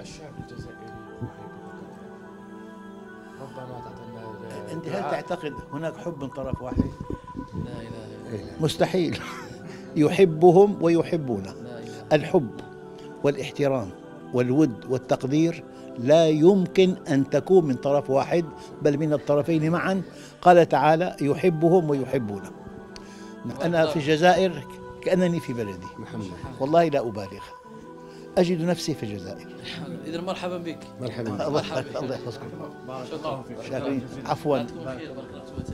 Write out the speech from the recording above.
الشعب الجزائري يحبك؟ ربما تعطينا أنت هل تعتقد هناك حب من طرف واحد؟ لا إله إلا الله. مستحيل. يحبهم ويحبونه. لا إله. الحب والاحترام والود والتقدير لا يمكن أن تكون من طرف واحد، بل من الطرفين معا. قال تعالى يحبهم ويحبونه. أنا في الجزائر كأنني في بلدي، والله لا أبالغ، أجد نفسي في الجزائر. إذا مرحبا بك. مرحبا. الله يحفظكم. شكرا. عفوا. خير. بارك الله فيك.